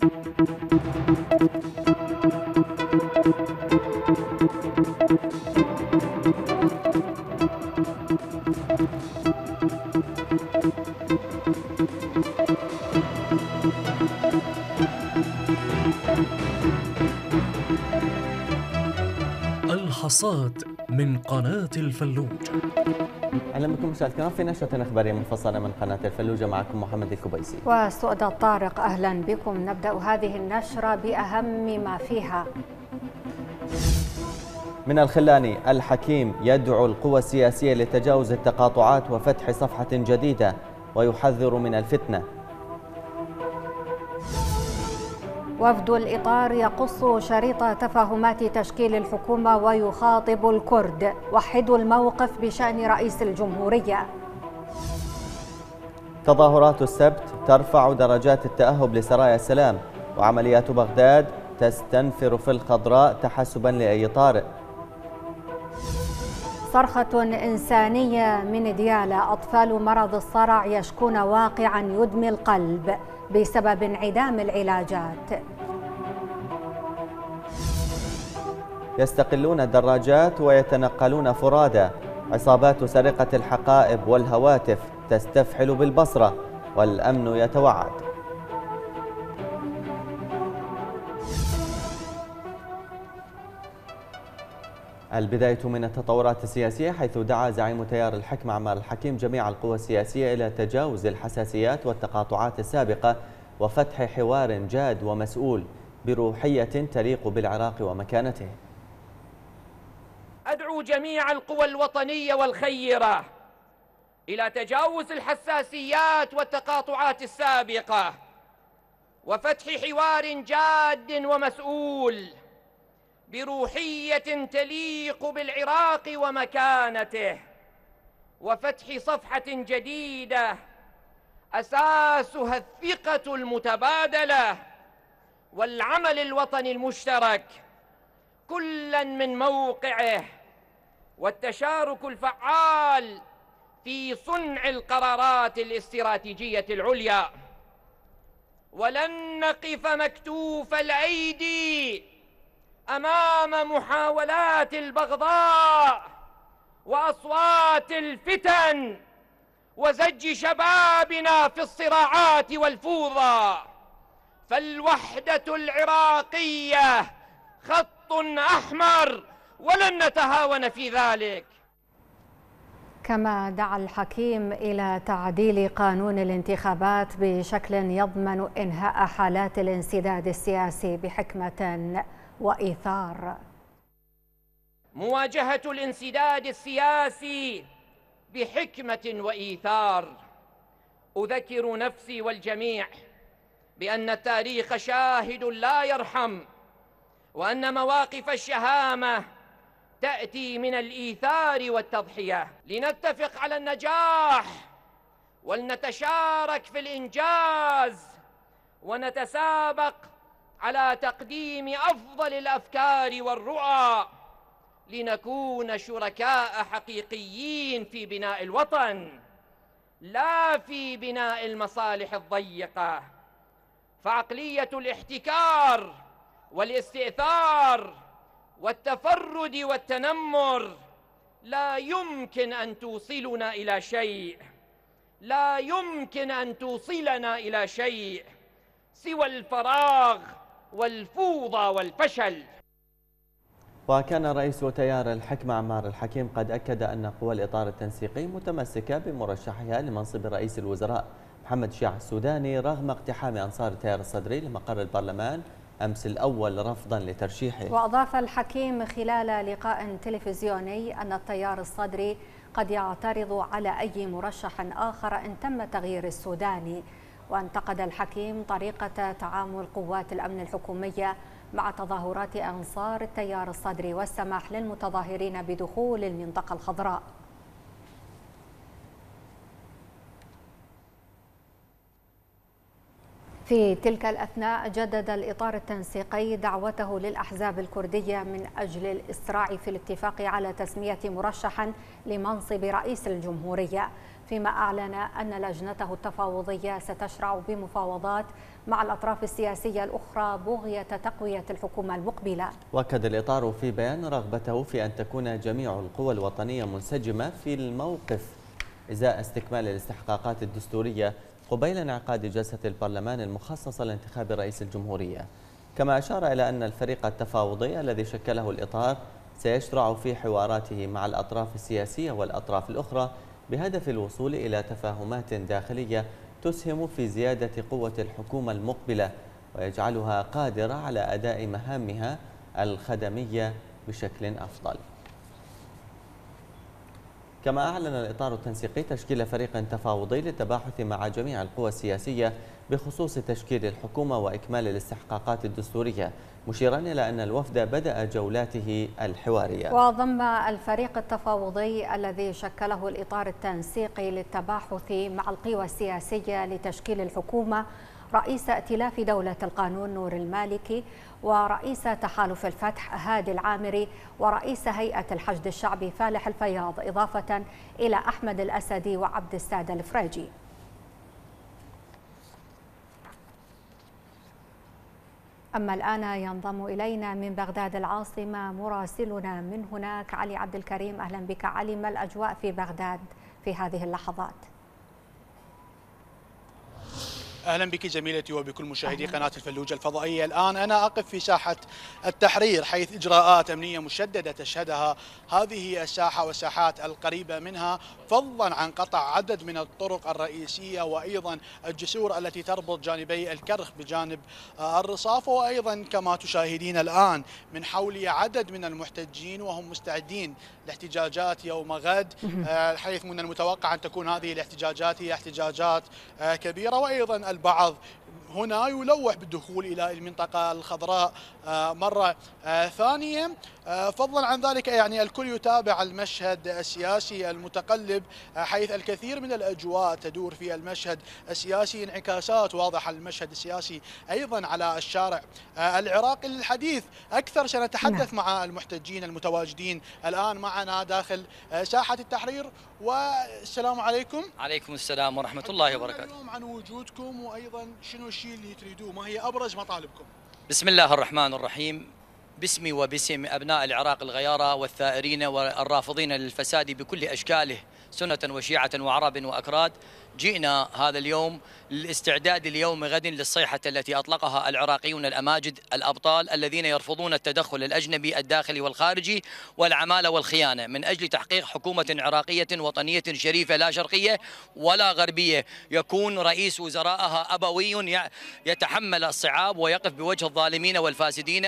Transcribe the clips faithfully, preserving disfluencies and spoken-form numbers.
الحصاد من قناة الفلوج. أهلا بكم مشاهدينا الكرام في نشرة إخبارية مفصلة من قناة الفلوجة، معكم محمد الكبيسي وسؤدد طارق. أهلا بكم. نبدأ هذه النشرة بأهم ما فيها. من الخلاني: الحكيم يدعو القوى السياسية لتجاوز التقاطعات وفتح صفحة جديدة ويحذر من الفتنة. وفد الإطار يقص شريط تفاهمات تشكيل الحكومة ويخاطب الكرد. وحدوا الموقف بشأن رئيس الجمهورية. تظاهرات السبت ترفع درجات التأهب لسرايا السلام، وعمليات بغداد تستنفر في الخضراء تحسبا لأي طارئ. صرخة إنسانية من ديالى: أطفال مرض الصرع يشكون واقعا يدمي القلب بسبب انعدام العلاجات. يستقلون الدراجات ويتنقلون فرادى. عصابات سرقة الحقائب والهواتف تستفحل بالبصرة، والأمن يتوعد. البداية من التطورات السياسية، حيث دعا زعيم تيار الحكم عمار الحكيم جميع القوى السياسية إلى تجاوز الحساسيات والتقاطعات السابقة وفتح حوار جاد ومسؤول بروحية تليق بالعراق ومكانته. أدعو جميع القوى الوطنية والخيرة إلى تجاوز الحساسيات والتقاطعات السابقة وفتح حوار جاد ومسؤول بروحية تليق بالعراق ومكانته، وفتح صفحة جديدة أساسها الثقة المتبادلة والعمل الوطني المشترك، كلا من موقعه، والتشارك الفعال في صنع القرارات الاستراتيجية العليا. ولن نقف مكتوف الأيدي أمام محاولات البغضاء وأصوات الفتن وزج شبابنا في الصراعات والفوضى، فالوحدة العراقية خط أحمر ولن نتهاون في ذلك. كما دعا الحكيم إلى تعديل قانون الانتخابات بشكل يضمن إنهاء حالات الانسداد السياسي بحكمة وإيثار. مواجهة الانسداد السياسي بحكمة وإيثار. أذكر نفسي والجميع بأن التاريخ شاهد لا يرحم، وأن مواقف الشهامة تأتي من الإيثار والتضحية. لنتفق على النجاح ولنتشارك في الإنجاز ونتسابق على تقديم أفضل الأفكار والرؤى، لنكون شركاء حقيقيين في بناء الوطن لا في بناء المصالح الضيقة. فعقلية الاحتكار والاستئثار والتفرد والتنمر لا يمكن أن توصلنا إلى شيء، لا يمكن أن توصلنا إلى شيء سوى الفراغ والفوضى والفشل. وكان رئيس تيار الحكم عمار الحكيم قد أكد أن قوى الإطار التنسيقي متمسكة بمرشحها لمنصب رئيس الوزراء محمد شيع السوداني، رغم اقتحام أنصار التيار الصدري لمقر البرلمان أمس الأول رفضا لترشيحه. وأضاف الحكيم خلال لقاء تلفزيوني أن التيار الصدري قد يعترض على أي مرشح آخر إن تم تغيير السوداني. وانتقد الحكيم طريقة تعامل قوات الأمن الحكومية مع تظاهرات أنصار التيار الصدري والسماح للمتظاهرين بدخول المنطقة الخضراء. في تلك الأثناء جدد الإطار التنسيقي دعوته للأحزاب الكردية من أجل الإسراع في الاتفاق على تسمية مرشحا لمنصب رئيس الجمهورية، فيما أعلن أن لجنته التفاوضية ستشرع بمفاوضات مع الأطراف السياسية الأخرى بغية تقوية الحكومة المقبلة. وأكد الإطار في بيان رغبته في أن تكون جميع القوى الوطنية منسجمة في الموقف إزاء استكمال الاستحقاقات الدستورية قبيل انعقاد جلسة البرلمان المخصصة لانتخاب رئيس الجمهورية. كما أشار إلى أن الفريق التفاوضي الذي شكله الإطار سيشرع في حواراته مع الأطراف السياسية والأطراف الأخرى بهدف الوصول إلى تفاهمات داخلية تسهم في زيادة قوة الحكومة المقبلة ويجعلها قادرة على أداء مهامها الخدمية بشكل أفضل. كما أعلن الإطار التنسيقي تشكيل فريق تفاوضي للتباحث مع جميع القوى السياسية بخصوص تشكيل الحكومة وإكمال الاستحقاقات الدستورية، مشيرا إلى أن الوفد بدأ جولاته الحوارية. وضم الفريق التفاوضي الذي شكله الإطار التنسيقي للتباحث مع القوى السياسية لتشكيل الحكومة رئيس ائتلاف دولة القانون نور المالكي، ورئيس تحالف الفتح هادي العامري، ورئيس هيئة الحشد الشعبي فالح الفياض، إضافة إلى أحمد الأسدي وعبد الساد الفريجي. أما الآن ينضم إلينا من بغداد العاصمة مراسلنا من هناك علي عبد الكريم. أهلا بك علي، ما الأجواء في بغداد في هذه اللحظات؟ أهلا بك جميلتي وبكل مشاهدي قناة الفلوجة الفضائية. الآن أنا أقف في ساحة التحرير حيث إجراءات أمنية مشددة تشهدها هذه الساحة والساحات القريبة منها، فضلا عن قطع عدد من الطرق الرئيسية وأيضا الجسور التي تربط جانبي الكرخ بجانب الرصافة، وأيضا كما تشاهدين الآن من حولي عدد من المحتجين وهم مستعدين لاحتجاجات يوم غد، حيث من المتوقع أن تكون هذه الاحتجاجات هي احتجاجات كبيرة، وأيضا البعض هنا يلوح بالدخول إلى المنطقة الخضراء مرة ثانية. فضلا عن ذلك يعني الكل يتابع المشهد السياسي المتقلب، حيث الكثير من الأجواء تدور في المشهد السياسي، انعكاسات واضحة للمشهد السياسي أيضا على الشارع العراقي. للحديث أكثر سنتحدث مع المحتجين المتواجدين الآن معنا داخل ساحة التحرير. والسلام عليكم. عليكم السلام ورحمة الله وبركاته. اليوم عن وجودكم وأيضا شنو الشيء اللي تريدوه، ما هي أبرز مطالبكم؟ بسم الله الرحمن الرحيم. باسمي وباسم أبناء العراق الغيارى والثائرين والرافضين للفساد بكل أشكاله سنة وشيعة وعرب وأكراد، جئنا هذا اليوم للاستعداد ليوم غد للصيحة التي أطلقها العراقيون الأماجد الأبطال الذين يرفضون التدخل الأجنبي الداخلي والخارجي والعمالة والخيانة من أجل تحقيق حكومة عراقية وطنية شريفة لا شرقية ولا غربية، يكون رئيس وزرائها أبوي يتحمل الصعاب ويقف بوجه الظالمين والفاسدين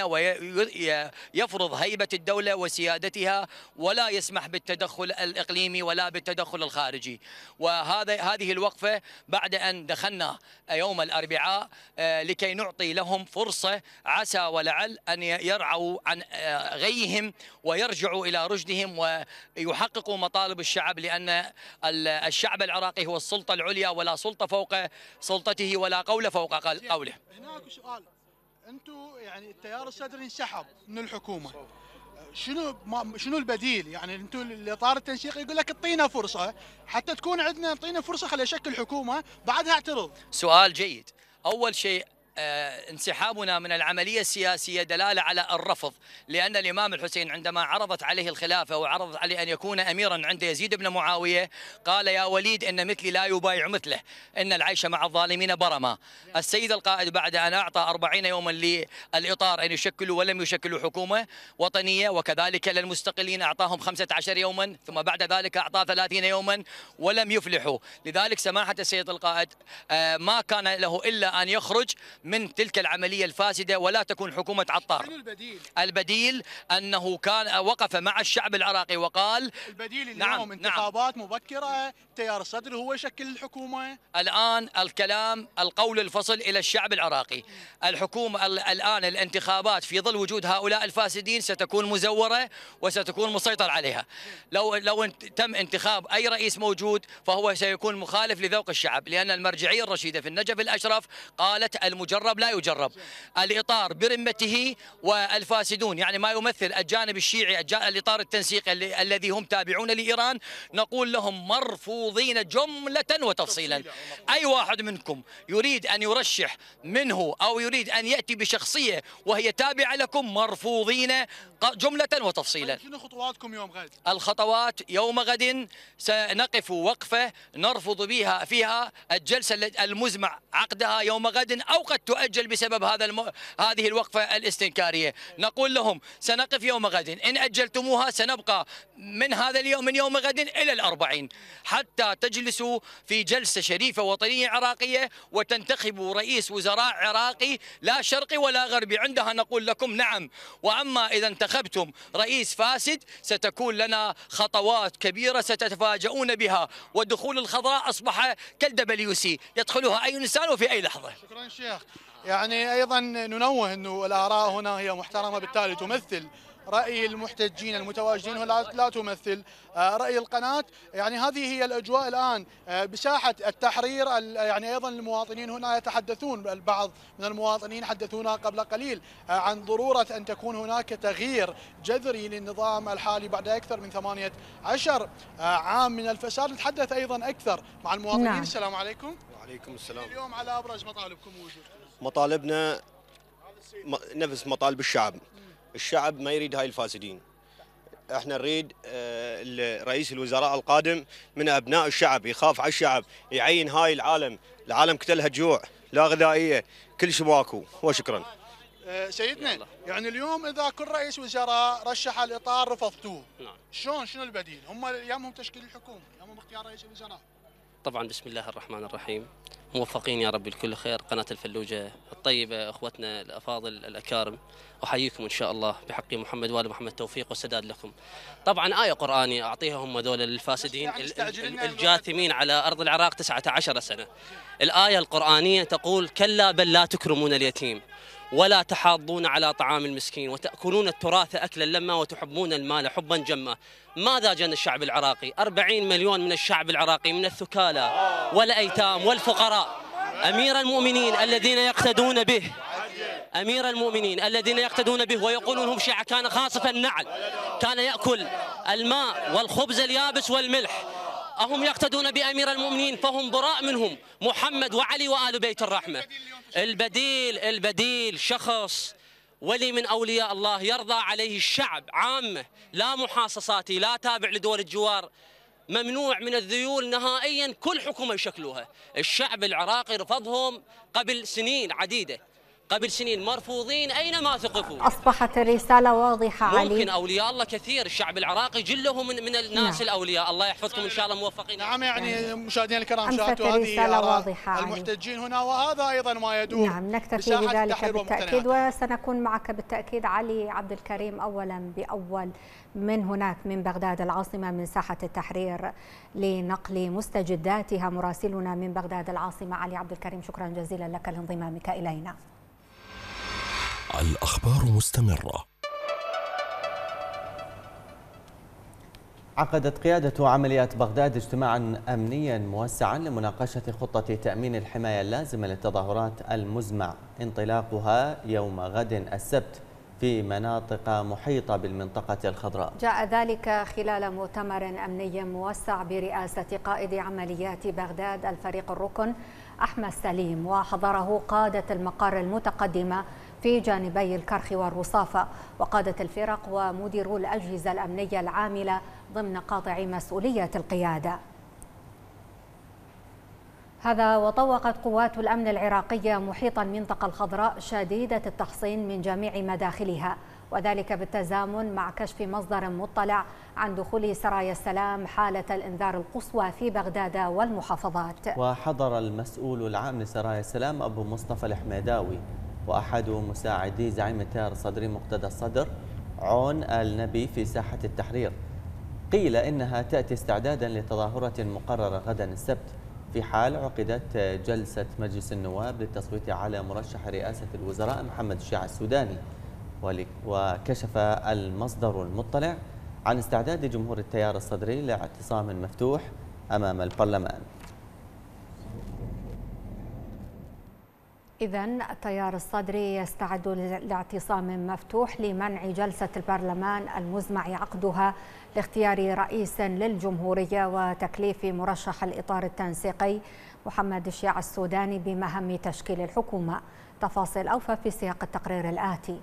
ويفرض هيبة الدولة وسيادتها ولا يسمح بالتدخل الإقليمي ولا بالتدخل الخارجي. وهذا هذه الوقفة بعد أن دخلنا يوم الأربعاء لكي نعطي لهم فرصة عسى ولعل أن يرعوا عن غيهم ويرجعوا إلى رشدهم ويحققوا مطالب الشعب، لأن الشعب العراقي هو السلطة العليا ولا سلطة فوق سلطته ولا قول فوق قوله. هناك سؤال، أنتم يعني التيار الصدري انسحب من الحكومة، شنو شنو البديل؟ يعني انتم الاطار التنسيقي يقول لك اعطينا فرصه حتى تكون عندنا، اعطينا فرصه خلي اشكل حكومه بعدها اعترض. سؤال جيد. اول شيء آه انسحابنا من العملية السياسية دلالة على الرفض، لأن الإمام الحسين عندما عرضت عليه الخلافة وعرضت عليه أن يكون أميرا عند يزيد بن معاوية قال يا وليد إن مثلي لا يبايع مثله، إن العيش مع الظالمين برما. السيد القائد بعد أن أعطى أربعين يوما للإطار أن يشكلوا ولم يشكلوا حكومة وطنية، وكذلك للمستقلين أعطاهم خمسة عشر يوما، ثم بعد ذلك أعطى ثلاثين يوما ولم يفلحوا. لذلك سماحة السيد القائد آه ما كان له إلا أن يخرج من تلك العملية الفاسدة ولا تكون حكومة عطار. البديل؟ البديل أنه كان وقف مع الشعب العراقي وقال البديل اليوم نعم انتخابات نعم مبكرة، التيار الصدري هو يشكل الحكومة. الآن الكلام القول الفصل إلى الشعب العراقي. الحكومة الآن الانتخابات في ظل وجود هؤلاء الفاسدين ستكون مزورة وستكون مسيطر عليها. لو لو تم انتخاب أي رئيس موجود فهو سيكون مخالف لذوق الشعب، لأن المرجعية الرشيدة في النجف الأشرف قالت المجرد يجرب لا يجرب. الإطار برمته والفاسدون، يعني ما يمثل الجانب الشيعي الإطار التنسيقي الذي هم تابعون لإيران، نقول لهم مرفوضين جملة وتفصيلا. أي واحد منكم يريد أن يرشح منه أو يريد أن يأتي بشخصية وهي تابعة لكم مرفوضين جملة وتفصيلا. شنو خطواتكم يوم غد؟ الخطوات يوم غد سنقف وقفة نرفض بها فيها الجلسة المزمع عقدها يوم غد، أو قد تؤجل بسبب هذا الم... هذه الوقفة الاستنكارية. نقول لهم سنقف يوم غد، إن أجلتموها سنبقى من هذا اليوم من يوم غد إلى الأربعين، حتى تجلسوا في جلسة شريفة وطنية عراقية وتنتخبوا رئيس وزراء عراقي لا شرقي ولا غربي. عندها نقول لكم نعم. وأما إذا انتخبتم رئيس فاسد ستكون لنا خطوات كبيرة ستتفاجؤون بها، والدخول الخضراء أصبح كالدبليو سي يدخلها أي إنسان وفي أي لحظة. شكرا شيخ. يعني أيضا ننوه أنه الآراء هنا هي محترمة، بالتالي تمثل رأي المحتجين المتواجدين ولا لا تمثل رأي القناة. يعني هذه هي الأجواء الآن بساحة التحرير. يعني أيضا المواطنين هنا يتحدثون، البعض من المواطنين حدثونا قبل قليل عن ضرورة أن تكون هناك تغيير جذري للنظام الحالي بعد أكثر من ثمانية عشر عام من الفساد. نتحدث أيضا أكثر مع المواطنين. نعم. السلام عليكم. وعليكم السلام. اليوم على أبرز مطالبكم وجودكم. مطالبنا نفس مطالب الشعب. الشعب ما يريد هاي الفاسدين. احنا نريد رئيس الوزراء القادم من ابناء الشعب، يخاف على الشعب، يعين هاي العالم، العالم كتلها جوع، لا غذائيه، كل شيء ماكو. وشكرا. سيدنا، يعني اليوم اذا كل رئيس وزراء رشح الاطار رفضتوه، نعم. شلون شنو البديل؟ هم يامهم تشكيل الحكومه، يامهم اختيار رئيس الوزراء. طبعا بسم الله الرحمن الرحيم، موفقين يا رب لكل خير. قناة الفلوجة الطيبة، اخوتنا الافاضل الاكارم، احييكم ان شاء الله بحق محمد وال محمد، توفيق والسداد لكم. طبعا آية قرآنية اعطيها هم ذول الفاسدين الجاثمين على ارض العراق تسعة عشر سنة. الآية القرآنية تقول: كلا بل لا تكرمون اليتيم ولا تحاضون على طعام المسكين وتأكلون التراث أكلا لما وتحبون المال حبا جما. ماذا جن الشعب العراقي؟ أربعين مليون من الشعب العراقي من الثكالى والأيتام والفقراء. أمير المؤمنين الذين يقتدون به، أمير المؤمنين الذين يقتدون به ويقولون هم شيعة، كان خاصف النعل، كان يأكل الماء والخبز اليابس والملح. أهم يقتدون بأمير المؤمنين فهم براء منهم، محمد وعلي وآل بيت الرحمة. البديل البديل شخص ولي من أولياء الله يرضى عليه الشعب عامة، لا محاصصاتي، لا تابع لدول الجوار، ممنوع من الذيول نهائيا، كل حكومة يشكلوها. الشعب العراقي رفضهم قبل سنين عديدة، قبل سنين مرفوضين أينما ثقفوا. أصبحت الرسالة واضحة علي. ممكن أولياء الله كثير، الشعب العراقي جله من من الناس. نعم. الأولياء الله يحفظكم إن شاء الله موفقين. نعم. يعني مشاهدينا الكرام، شاهدتوا هذه واضحة المحتجين هنا، وهذا أيضا ما يدور. نعم، نكتفي بذلك بالتأكيد، وسنكون معك بالتأكيد علي عبد الكريم أولا بأول من هناك من بغداد العاصمة، من ساحة التحرير، لنقل مستجداتها. مراسلنا من بغداد العاصمة علي عبد الكريم، شكرا جزيلا لك لانضمامك إلينا. الأخبار مستمرة. عقدت قيادة عمليات بغداد اجتماعا أمنيا موسعا لمناقشة خطة تأمين الحماية اللازمة للتظاهرات المزمع انطلاقها يوم غد السبت في مناطق محيطة بالمنطقة الخضراء. جاء ذلك خلال مؤتمر أمني موسع برئاسة قائد عمليات بغداد الفريق الركن أحمد سليم، وحضره قادة المقار المتقدمة في جانبي الكرخ والرصافة وقادة الفرق ومديرو الأجهزة الأمنية العاملة ضمن قاطع مسؤولية القيادة. هذا وطوقت قوات الأمن العراقية محيط المنطقة الخضراء شديدة التحصين من جميع مداخلها، وذلك بالتزامن مع كشف مصدر مطلع عن دخول سرايا السلام حالة الإنذار القصوى في بغداد والمحافظات. وحضر المسؤول العام لسرايا السلام أبو مصطفى الحميداوي وأحد مساعدي زعيم التيار الصدري مقتدى الصدر عون النبي في ساحة التحرير. قيل إنها تأتي استعدادا لتظاهرة مقررة غدا السبت في حال عقدت جلسة مجلس النواب للتصويت على مرشح رئاسة الوزراء محمد الشيع السوداني. وكشف المصدر المطلع عن استعداد جمهور التيار الصدري لاعتصام مفتوح أمام البرلمان. إذن التيار الصدري يستعد لاعتصام مفتوح لمنع جلسة البرلمان المزمع عقدها لاختيار رئيس للجمهورية وتكليف مرشح الإطار التنسيقي محمد الشيع السوداني بمهام تشكيل الحكومة. تفاصيل أوفى في سياق التقرير الآتي.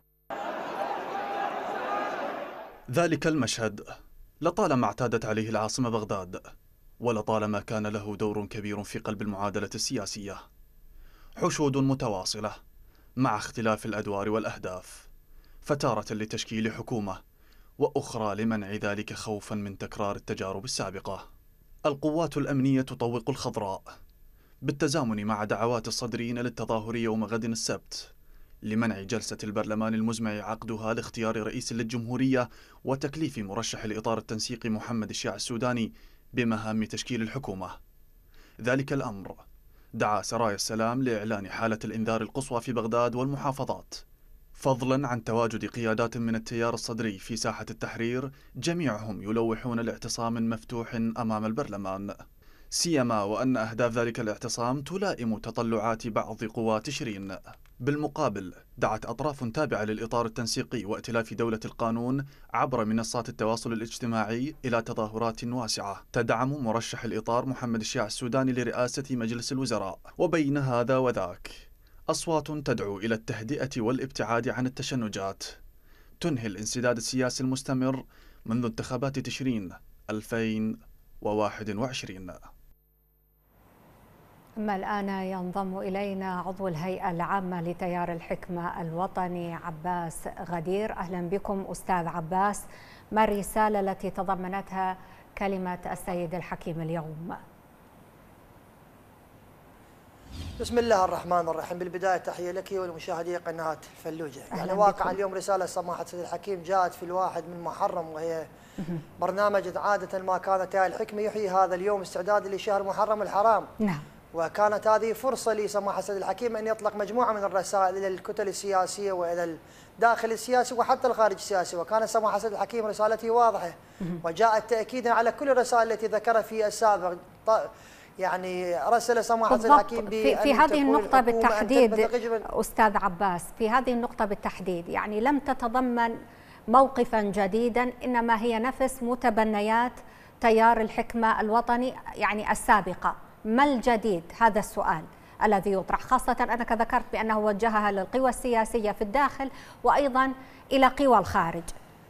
ذلك المشهد لطالما اعتادت عليه العاصمة بغداد، ولطالما كان له دور كبير في قلب المعادلة السياسية. حشود متواصلة مع اختلاف الأدوار والأهداف، فتارة لتشكيل حكومة وأخرى لمنع ذلك خوفا من تكرار التجارب السابقة. القوات الأمنية تطوق الخضراء بالتزامن مع دعوات الصدريين للتظاهر يوم غد السبت لمنع جلسة البرلمان المزمع عقدها لاختيار رئيس للجمهورية وتكليف مرشح الإطار التنسيقي محمد الشيع السوداني بمهام تشكيل الحكومة. ذلك الأمر دعا سرايا السلام لإعلان حالة الإنذار القصوى في بغداد والمحافظات، فضلا عن تواجد قيادات من التيار الصدري في ساحة التحرير جميعهم يلوحون لاعتصام مفتوح أمام البرلمان، سيما وأن أهداف ذلك الاعتصام تلائم تطلعات بعض قوى تشرين. بالمقابل دعت أطراف تابعة للإطار التنسيقي وائتلاف دولة القانون عبر منصات التواصل الاجتماعي إلى تظاهرات واسعة تدعم مرشح الإطار محمد الشيع السوداني لرئاسة مجلس الوزراء. وبين هذا وذاك أصوات تدعو إلى التهدئة والابتعاد عن التشنجات تنهي الانسداد السياسي المستمر منذ انتخابات تشرين ألفين وواحد وعشرين. أما الآن ينضم إلينا عضو الهيئة العامة لتيار الحكمة الوطني عباس غدير. أهلا بكم أستاذ عباس. ما الرسالة التي تضمنتها كلمة السيد الحكيم اليوم؟ بسم الله الرحمن الرحيم. بالبداية تحية لك ولمشاهدي قناة الفلوجة. يعني واقعا اليوم رسالة سماحة السيد الحكيم جاءت في الواحد من محرم، وهي برنامج عادة ما كان تيار الحكمة يحيي هذا اليوم استعداد لشهر محرم الحرام. نعم. وكانت هذه فرصة لسماحة السيد الحكيم أن يطلق مجموعة من الرسائل إلى الكتل السياسية وإلى الداخل السياسي وحتى الخارج السياسي، وكان سماحة السيد الحكيم رسالته واضحة وجاءت تأكيدا على كل الرسائل التي ذكرها في السابق. يعني رسل سماحة السيد الحكيم في, في هذه النقطة بالتحديد أستاذ عباس، في هذه النقطة بالتحديد يعني لم تتضمن موقفا جديدا، إنما هي نفس متبنيات تيار الحكمة الوطني يعني السابقة. ما الجديد؟ هذا السؤال الذي يطرح، خاصة أنك ذكرت بأنه وجهها للقوى السياسية في الداخل وأيضا إلى قوى الخارج.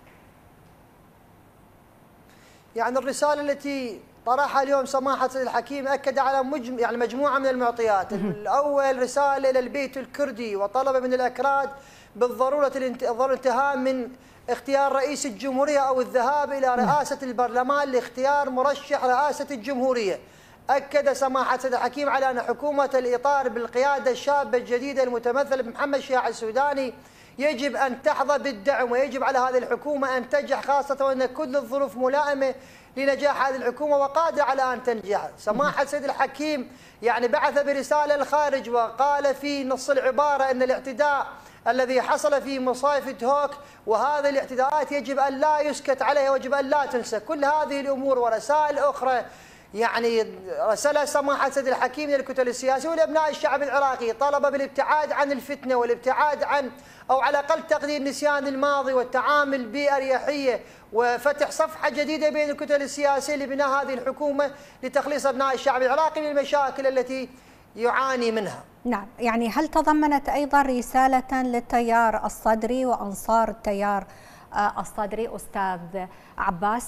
يعني الرسالة التي طرحها اليوم سماحة السيد الحكيم أكد على مجم... يعني مجموعة من المعطيات. الأول رسالة إلى البيت الكردي وطلب من الأكراد بالضرورة الانتهاء من اختيار رئيس الجمهورية أو الذهاب إلى رئاسة البرلمان لاختيار مرشح رئاسة الجمهورية. أكد سماحة السيد الحكيم على أن حكومة الإطار بالقيادة الشابة الجديدة المتمثلة بمحمد الشيع السوداني يجب أن تحظى بالدعم، ويجب على هذه الحكومة أن تنجح، خاصة وأن كل الظروف ملائمة لنجاح هذه الحكومة وقادرة على أن تنجح. سماحة السيد الحكيم يعني بعث برسالة للخارج وقال في نص العبارة أن الاعتداء الذي حصل في مصايف هوك وهذه الاعتداءات يجب أن لا يسكت عليها ويجب أن لا تنسى. كل هذه الأمور ورسائل أخرى يعني رسالة سماحة السيد الحكيم للكتل السياسية ولأبناء الشعب العراقي، طلب بالابتعاد عن الفتنة والابتعاد عن أو على الأقل تقدير نسيان الماضي والتعامل بأريحية وفتح صفحة جديدة بين الكتل السياسية لبناء هذه الحكومة لتخليص أبناء الشعب العراقي من المشاكل التي يعاني منها. نعم، يعني هل تضمنت أيضا رسالة للتيار الصدري وأنصار التيار الصدري أستاذ عباس؟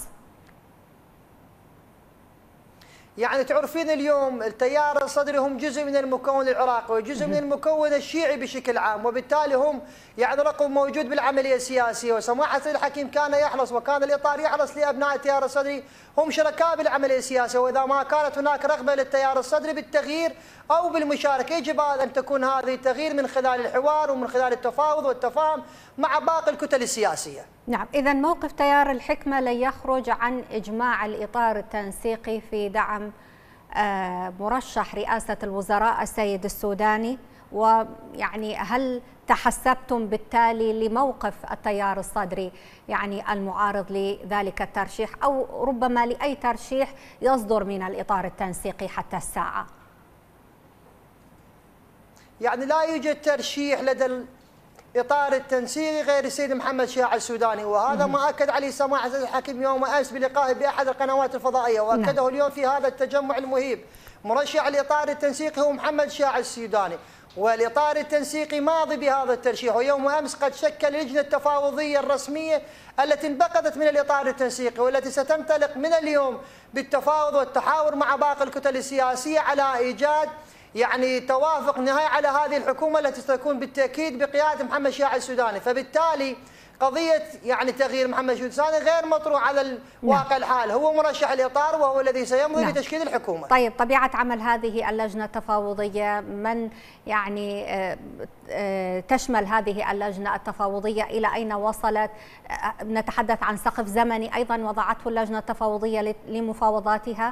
يعني تعرفين اليوم التيار الصدري هم جزء من المكون العراقي وجزء من المكون الشيعي بشكل عام، وبالتالي هم يعني رقم موجود بالعملية السياسية. وسماحة السيد الحكيم كان يحرص وكان الإطار يحرص لأبناء التيار الصدري هم شركاء بالعملية السياسية، وإذا ما كانت هناك رغبة للتيار الصدري بالتغيير أو بالمشاركة يجب أن تكون هذه التغيير من خلال الحوار ومن خلال التفاوض والتفاهم مع باقي الكتل السياسية. نعم، إذا موقف تيار الحكمة لن يخرج عن إجماع الإطار التنسيقي في دعم مرشح رئاسة الوزراء السيد السوداني، ويعني هل تحسبتم بالتالي لموقف التيار الصدري يعني المعارض لذلك الترشيح أو ربما لأي ترشيح يصدر من الإطار التنسيقي حتى الساعة؟ يعني لا يوجد ترشيح لدى الاطار التنسيقي غير السيد محمد شياع السوداني، وهذا ما اكد عليه سماحه السيد الحكيم يوم امس بلقائه باحد القنوات الفضائيه، واكده اليوم في هذا التجمع المهيب. مرشح الاطار التنسيقي هو محمد شياع السوداني، والاطار التنسيقي ماضي بهذا الترشيح، ويوم امس قد شكل اللجنه التفاوضيه الرسميه التي انبقت من الاطار التنسيقي، والتي ستنطلق من اليوم بالتفاوض والتحاور مع باقي الكتل السياسيه على ايجاد يعني توافق نهائي على هذه الحكومه التي ستكون بالتاكيد بقياده محمد شياع السوداني. فبالتالي قضيه يعني تغيير محمد شياع السوداني غير مطروح على الواقع الحال، هو مرشح الاطار وهو الذي سيمضي نعم. بتشكيل الحكومه. طيب طبيعه عمل هذه اللجنه التفاوضيه، من يعني تشمل هذه اللجنه التفاوضيه، الى اين وصلت؟ نتحدث عن سقف زمني ايضا وضعته اللجنه التفاوضيه لمفاوضاتها.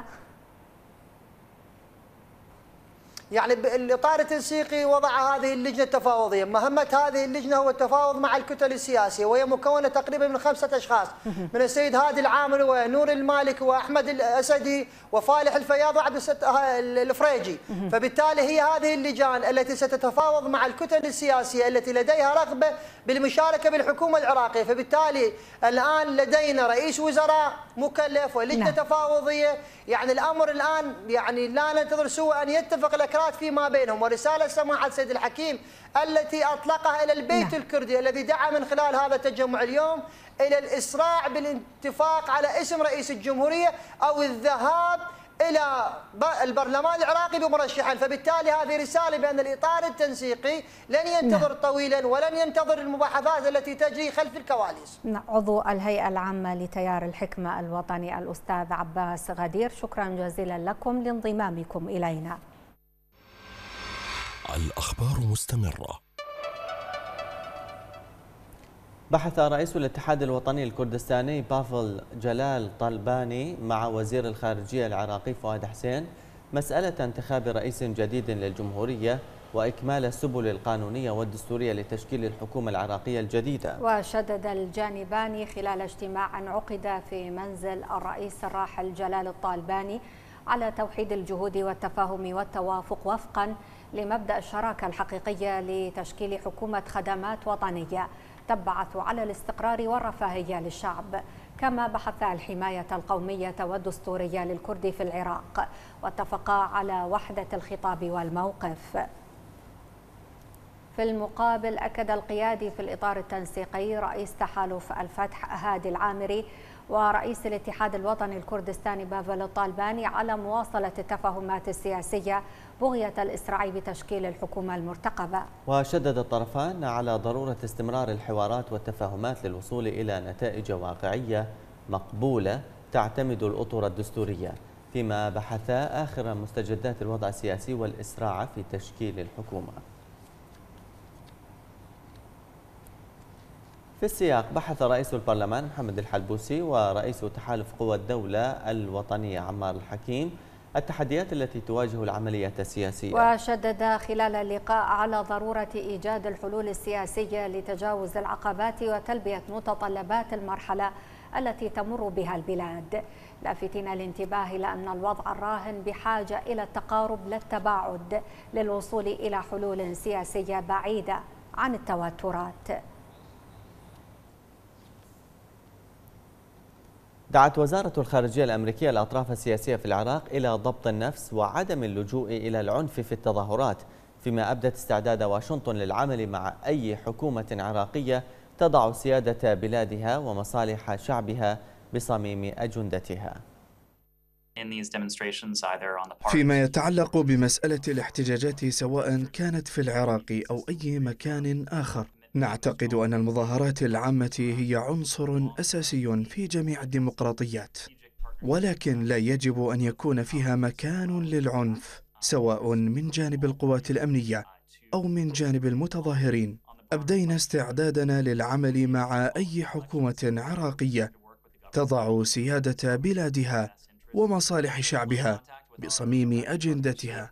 يعني الاطار التنسيقي وضع هذه اللجنه التفاوضيه، مهمه هذه اللجنه هو التفاوض مع الكتل السياسيه، وهي مكونه تقريبا من خمسه اشخاص، من السيد هادي العامل ونور المالك واحمد الاسدي وفالح الفياض وعبد الفريجي. فبالتالي هي هذه اللجان التي ستتفاوض مع الكتل السياسيه التي لديها رغبه بالمشاركه بالحكومه العراقيه. فبالتالي الان لدينا رئيس وزراء مكلف ولجنه تفاوضيه، يعني الامر الان يعني لا ننتظر سوى ان يتفق الاكراد فيما بينهم. ورساله سماحه السيد الحكيم التي اطلقها الى البيت نعم. الكردي الذي دعا من خلال هذا التجمع اليوم الى الاسراع بالاتفاق على اسم رئيس الجمهوريه او الذهاب الى البرلمان العراقي بمرشحين. فبالتالي هذه رساله بان الاطار التنسيقي لن ينتظر نعم. طويلا ولن ينتظر المباحثات التي تجري خلف الكواليس. عضو الهيئه العامه لتيار الحكمه الوطني الاستاذ عباس غدير، شكرا جزيلا لكم لانضمامكم الينا. الأخبار مستمرة. بحث رئيس الاتحاد الوطني الكردستاني بافل جلال طلباني مع وزير الخارجية العراقي فؤاد حسين مسألة انتخاب رئيس جديد للجمهورية وإكمال السبل القانونية والدستورية لتشكيل الحكومة العراقية الجديدة. وشدد الجانبان خلال اجتماع عقد في منزل الرئيس الراحل جلال الطالباني على توحيد الجهود والتفاهم والتوافق وفقا لمبدأ الشراكة الحقيقية لتشكيل حكومة خدمات وطنية تبعث على الاستقرار والرفاهية للشعب، كما بحثا الحماية القومية والدستورية للكرد في العراق، واتفقا على وحدة الخطاب والموقف. في المقابل أكد القيادي في الإطار التنسيقي رئيس تحالف الفتح هادي العامري ورئيس الاتحاد الوطني الكردستاني بافل الطالباني على مواصلة التفاهمات السياسية بغية الإسراع بتشكيل الحكومة المرتقبة. وشدد الطرفان على ضرورة استمرار الحوارات والتفاهمات للوصول إلى نتائج واقعية مقبولة تعتمد الأطر الدستورية، فيما بحثا آخر مستجدات الوضع السياسي والإسراع في تشكيل الحكومة. في السياق بحث رئيس البرلمان محمد الحلبوسي ورئيس تحالف قوى الدولة الوطنية عمار الحكيم التحديات التي تواجه العملية السياسية. وشدد خلال اللقاء على ضرورة إيجاد الحلول السياسية لتجاوز العقبات وتلبية متطلبات المرحلة التي تمر بها البلاد، لافتين الانتباه إلى أن الوضع الراهن بحاجة إلى التقارب لا التباعد للوصول إلى حلول سياسية بعيدة عن التوترات. دعت وزارة الخارجية الأمريكية الأطراف السياسية في العراق إلى ضبط النفس وعدم اللجوء إلى العنف في التظاهرات، فيما أبدت استعداد واشنطن للعمل مع أي حكومة عراقية تضع سيادة بلادها ومصالح شعبها بصميم أجندتها. فيما يتعلق بمسألة الاحتجاجات سواء كانت في العراق أو أي مكان آخر، نعتقد أن المظاهرات العامة هي عنصر أساسي في جميع الديمقراطيات، ولكن لا يجب أن يكون فيها مكان للعنف سواء من جانب القوات الأمنية أو من جانب المتظاهرين. أبدينا استعدادنا للعمل مع أي حكومة عراقية تضع سيادة بلادها ومصالح شعبها بصميم أجندتها.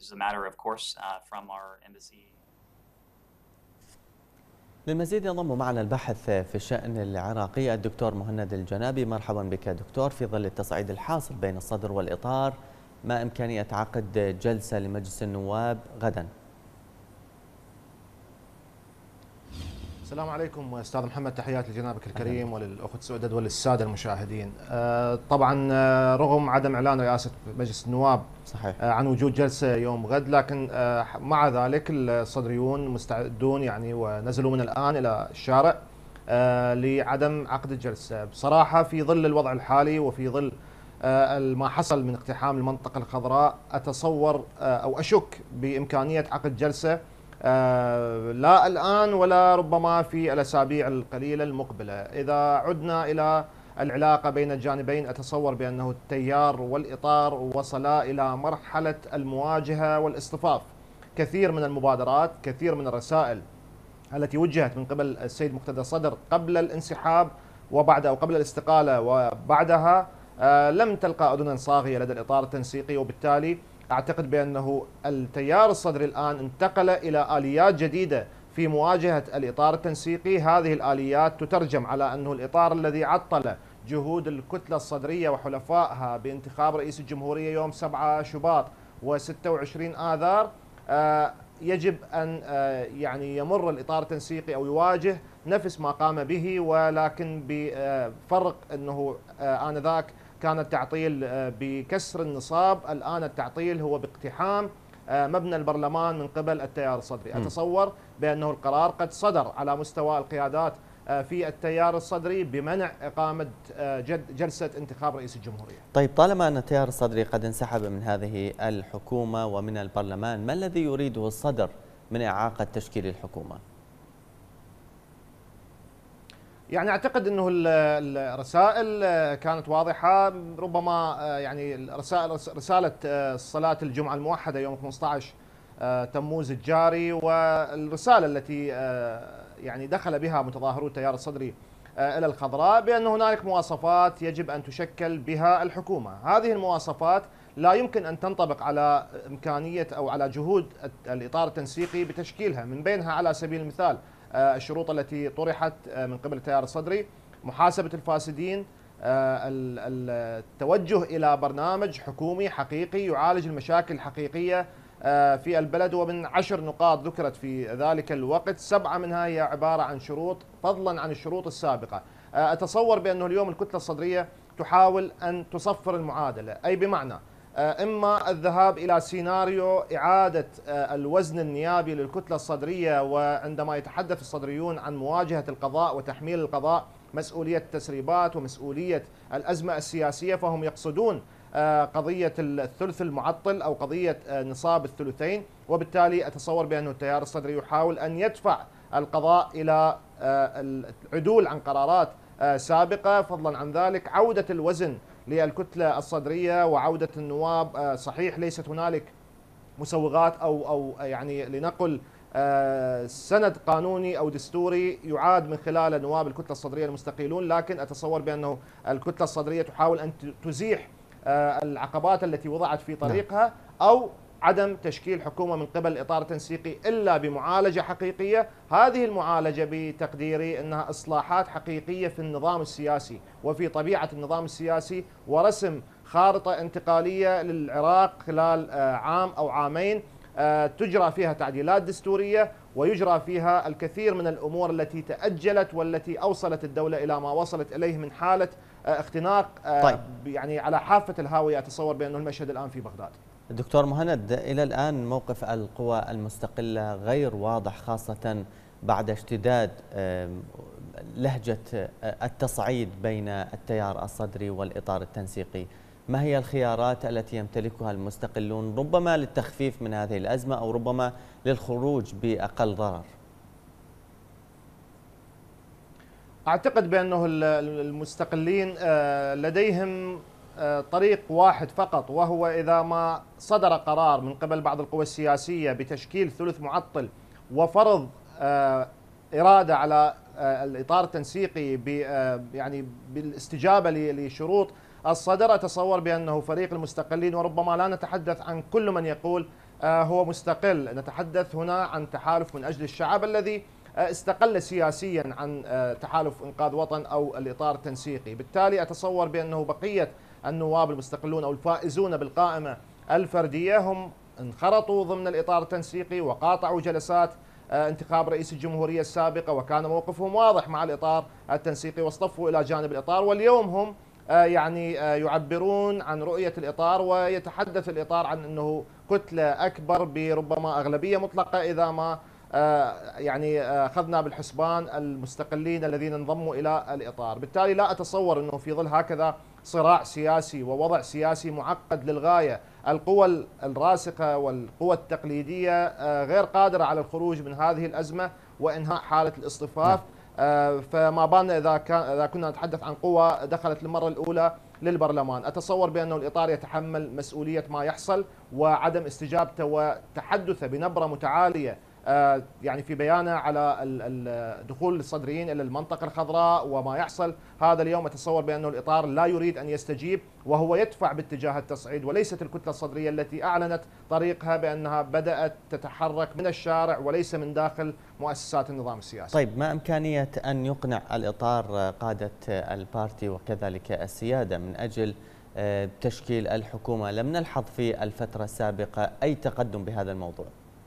للمزيد ينضم معنا الباحث في الشأن العراقي الدكتور مهند الجنابي. مرحبا بك دكتور. في ظل التصعيد الحاصل بين الصدر والإطار، ما إمكانية عقد جلسة لمجلس النواب غدا؟ السلام عليكم استاذ محمد، تحياتي لجنابك الكريم وللاخت سؤدد وللساده المشاهدين. طبعا رغم عدم اعلان رئاسه مجلس النواب صحيح عن وجود جلسه يوم غد، لكن مع ذلك الصدريون مستعدون يعني ونزلوا من الان الى الشارع لعدم عقد الجلسه. بصراحه في ظل الوضع الحالي وفي ظل ما حصل من اقتحام المنطقه الخضراء، اتصور او اشك بامكانيه عقد جلسه لا الآن ولا ربما في الأسابيع القليلة المقبلة. إذا عدنا إلى العلاقة بين الجانبين، أتصور بأنه التيار والإطار وصلا إلى مرحلة المواجهة والاصطفاف. كثير من المبادرات، كثير من الرسائل التي وجهت من قبل السيد مقتدى الصدر قبل الانسحاب وبعد أو قبل الاستقالة وبعدها لم تلقى أذنا صاغية لدى الإطار التنسيقي، وبالتالي أعتقد بأنه التيار الصدري الآن انتقل إلى آليات جديدة في مواجهة الإطار التنسيقي. هذه الآليات تترجم على أنه الإطار الذي عطل جهود الكتلة الصدرية وحلفائها بانتخاب رئيس الجمهورية يوم سبعة شباط وستة وعشرين آذار، يجب أن يعني يمر الإطار التنسيقي أو يواجه نفس ما قام به، ولكن بفرق أنه آنذاك كان التعطيل بكسر النصاب، الآن التعطيل هو باقتحام مبنى البرلمان من قبل التيار الصدري. أتصور بأنه القرار قد صدر على مستوى القيادات في التيار الصدري بمنع إقامة جلسة انتخاب رئيس الجمهورية. طيب، طالما أن التيار الصدري قد انسحب من هذه الحكومة ومن البرلمان، ما الذي يريده الصدر من إعاقة تشكيل الحكومة؟ يعني أعتقد أنه الرسائل كانت واضحة، ربما يعني الرسائل رسالة صلاة الجمعة الموحدة يوم خمسة عشر تموز الجاري، والرسالة التي يعني دخل بها متظاهرو التيار الصدري إلى الخضراء بأن هنالك مواصفات يجب أن تشكل بها الحكومة. هذه المواصفات لا يمكن أن تنطبق على إمكانية أو على جهود الإطار التنسيقي بتشكيلها، من بينها على سبيل المثال الشروط التي طرحت من قبل التيار الصدري: محاسبة الفاسدين، التوجه إلى برنامج حكومي حقيقي يعالج المشاكل الحقيقية في البلد. ومن عشر نقاط ذكرت في ذلك الوقت، سبعة منها هي عبارة عن شروط فضلا عن الشروط السابقة. أتصور بأنه اليوم الكتلة الصدرية تحاول أن تصفر المعادلة، أي بمعنى إما الذهاب إلى سيناريو إعادة الوزن النيابي للكتلة الصدرية، وعندما يتحدث الصدريون عن مواجهة القضاء وتحميل القضاء مسؤولية التسريبات ومسؤولية الأزمة السياسية، فهم يقصدون قضية الثلث المعطل أو قضية نصاب الثلثين. وبالتالي أتصور بأن التيار الصدري يحاول أن يدفع القضاء إلى العدول عن قرارات سابقة. فضلا عن ذلك، عودة الوزن للكتلة الصدرية وعودة النواب. صحيح ليست هنالك مسوغات أو أو يعني لنقل سند قانوني أو دستوري يعاد من خلال نواب الكتلة الصدرية المستقيلون، لكن أتصور بأنه الكتلة الصدرية تحاول أن تزيح العقبات التي وضعت في طريقها، أو عدم تشكيل حكومة من قبل الإطار التنسيقي إلا بمعالجة حقيقية. هذه المعالجة بتقديري أنها إصلاحات حقيقية في النظام السياسي وفي طبيعة النظام السياسي، ورسم خارطة انتقالية للعراق خلال عام أو عامين تجرى فيها تعديلات دستورية ويجرى فيها الكثير من الأمور التي تأجلت والتي أوصلت الدولة إلى ما وصلت إليه من حالة اختناق. طيب. يعني على حافة الهاوية. أتصور بأنه المشهد الآن في بغداد. دكتور مهند، إلى الآن موقف القوى المستقلة غير واضح، خاصة بعد اشتداد لهجة التصعيد بين التيار الصدري والإطار التنسيقي. ما هي الخيارات التي يمتلكها المستقلون ربما للتخفيف من هذه الأزمة أو ربما للخروج بأقل ضرر؟ أعتقد بأنه المستقلين لديهم طريق واحد فقط، وهو إذا ما صدر قرار من قبل بعض القوى السياسية بتشكيل ثلث معطل وفرض إرادة على الإطار التنسيقي يعني بالاستجابة لشروط الصدر، أتصور بأنه فريق المستقلين، وربما لا نتحدث عن كل من يقول هو مستقل، نتحدث هنا عن تحالف من أجل الشعب الذي استقل سياسيا عن تحالف إنقاذ وطن أو الإطار التنسيقي. بالتالي أتصور بأنه بقية النواب المستقلون أو الفائزون بالقائمة الفردية هم انخرطوا ضمن الإطار التنسيقي وقاطعوا جلسات انتخاب رئيس الجمهورية السابقة، وكان موقفهم واضح مع الإطار التنسيقي واصطفوا إلى جانب الإطار، واليوم هم يعني يعبرون عن رؤية الإطار، ويتحدث الإطار عن أنه كتلة أكبر بربما أغلبية مطلقة إذا ما يعني أخذنا بالحسبان المستقلين الذين انضموا إلى الإطار. بالتالي لا أتصور أنه في ظل هكذا صراع سياسي ووضع سياسي معقد للغاية القوى الراسخة والقوى التقليدية غير قادرة على الخروج من هذه الأزمة وإنهاء حالة الاصطفاف. فما بالنا إذا كان إذا كنا نتحدث عن قوى دخلت للمرة الأولى للبرلمان. أتصور بأنه الإطار يتحمل مسؤولية ما يحصل وعدم استجابته وتحدثه بنبرة متعالية يعني في بيانه على دخول الصدريين إلى المنطقة الخضراء وما يحصل هذا اليوم. أتصور بأنه الإطار لا يريد أن يستجيب وهو يدفع باتجاه التصعيد، وليست الكتلة الصدرية التي أعلنت طريقها بأنها بدأت تتحرك من الشارع وليس من داخل مؤسسات النظام السياسي. طيب، ما إمكانية أن يقنع الإطار قادة البارتي وكذلك السيادة من أجل تشكيل الحكومة؟ لم نلحظ في الفترة السابقة أي تقدم بهذا الموضوع.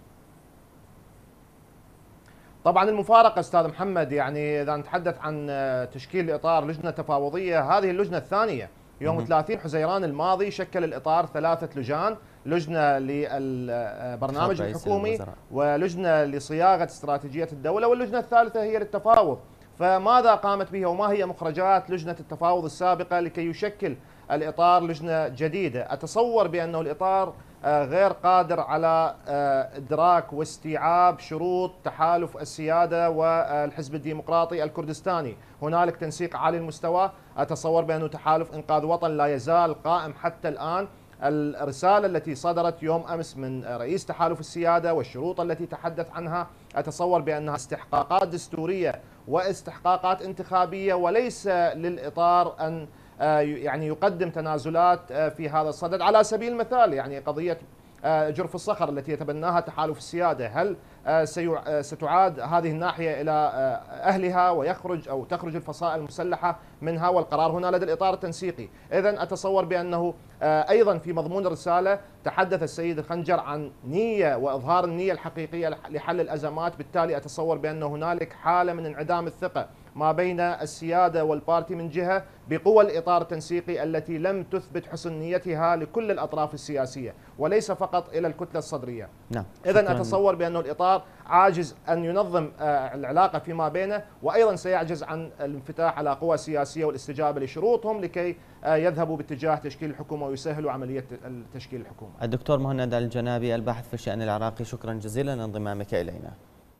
طبعا المفارقة أستاذ محمد، يعني إذا نتحدث عن تشكيل إطار لجنة تفاوضية، هذه اللجنة الثانية. يوم ثلاثين حزيران الماضي شكل الإطار ثلاثة لجان، لجنة للبرنامج الحكومي ولجنة لصياغة استراتيجية الدولة، واللجنة الثالثة هي للتفاوض. فماذا قامت به وما هي مخرجات لجنة التفاوض السابقة لكي يشكل الإطار لجنة جديدة؟ أتصور بأنه الإطار غير قادر على إدراك واستيعاب شروط تحالف السيادة والحزب الديمقراطي الكردستاني. هنالك تنسيق عالي المستوى، أتصور بأنه تحالف إنقاذ وطن لا يزال قائم حتى الآن. الرسالة التي صدرت يوم أمس من رئيس تحالف السيادة والشروط التي تحدث عنها أتصور بأنها استحقاقات دستورية واستحقاقات انتخابية، وليس للإطار أن يعني يقدم تنازلات في هذا الصدد. على سبيل المثال يعني قضية جرف الصخر التي يتبناها تحالف السيادة، هل ستعاد هذه الناحية إلى أهلها ويخرج أو تخرج الفصائل المسلحة منها؟ والقرار هنا لدى الإطار التنسيقي. إذن أتصور بأنه أيضا في مضمون الرسالة تحدث السيد الخنجر عن نية وإظهار النية الحقيقية لحل الأزمات. بالتالي أتصور بأن هنالك حالة من انعدام الثقة ما بين السيادة والبارتي من جهة بقوى الإطار التنسيقي التي لم تثبت حسن نيتها لكل الأطراف السياسية وليس فقط إلى الكتلة الصدرية. نعم. إذن أتصور بأن الإطار عاجز أن ينظم العلاقة فيما بينه، وأيضا سيعجز عن الانفتاح على قوى سياسية والاستجابة لشروطهم لكي يذهبوا باتجاه تشكيل الحكومة ويسهلوا عملية تشكيل الحكومة. الدكتور مهند الجنابي الباحث في الشأن العراقي، شكرا جزيلا لانضمامك إلينا.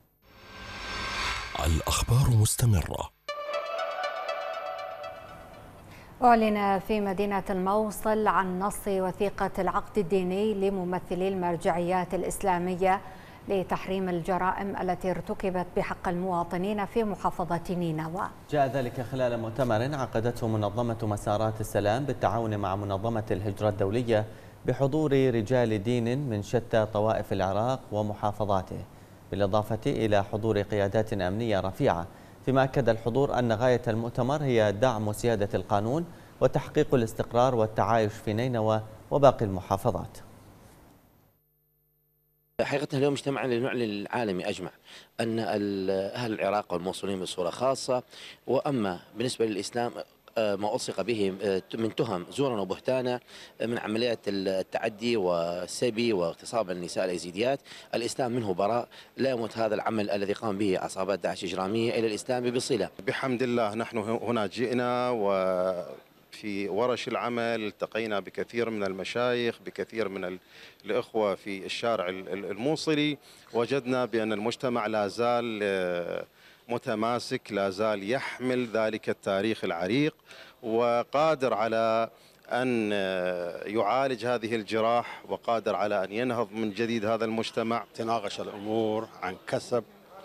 الأخبار مستمرة. أعلن في مدينة الموصل عن نص وثيقة العقد الديني لممثلي المرجعيات الإسلامية لتحريم الجرائم التي ارتكبت بحق المواطنين في محافظة نينوى. جاء ذلك خلال مؤتمر عقدته منظمة مسارات السلام بالتعاون مع منظمة الهجرة الدولية بحضور رجال دين من شتى طوائف العراق ومحافظاته، بالإضافة إلى حضور قيادات أمنية رفيعة. فيما أكد الحضور أن غاية المؤتمر هي دعم سيادة القانون وتحقيق الاستقرار والتعايش في نينوى وباقي المحافظات. حقيقة اليوم اجتمعنا لنعلن للعالم أجمع أن أهل العراق والموصولين بصورة خاصة، وأما بالنسبة للإسلام ما ألصق به من تهم زورا وبهتانا من عمليات التعدي والسبي واغتصاب النساء اليزيديات، الإسلام منه براء. لا يموت هذا العمل الذي قام به عصابات داعش الإجرامية إلى الإسلام بصلة. بحمد الله نحن هنا جئنا وفي ورش العمل التقينا بكثير من المشايخ، بكثير من الإخوة في الشارع الموصلي. وجدنا بأن المجتمع لا زال متماسك، لا زال يحمل ذلك التاريخ العريق وقادر على أن يعالج هذه الجراح وقادر على أن ينهض من جديد هذا المجتمع. تناقش الأمور عن كسب